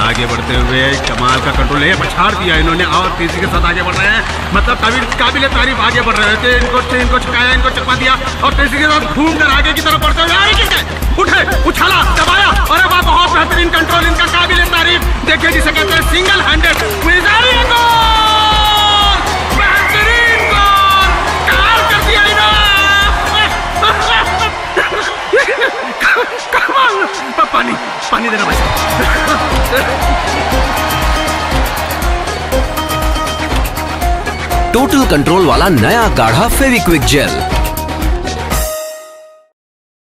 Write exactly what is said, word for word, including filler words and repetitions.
आगे बढ़ते हुए कमाल का कंट्रोल है, पछाड़ दिया इन्होंने और तेजी के साथ आगे बढ़ रहे हैं। मतलब काबिल काबिल तारीफ आगे बढ़ रहे थे। इनको इनको छकाया, इनको चकमा दिया और तेजी के साथ घूम कर आगे की तरफ बढ़ते हुए उठे, उछाला, दबाया। अरे वाह, बहुत बेहतरीन कंट्रोल इनका, काबिल तारीफ। देखिए जिसे कहते हैं सिंगल हैंडेड बेहतरीन गोल, कार कर दिया इन्होंने। पानी पानी देना भाई। टोटल कंट्रोल वाला नया गाढ़ा फेविक्विक जेल।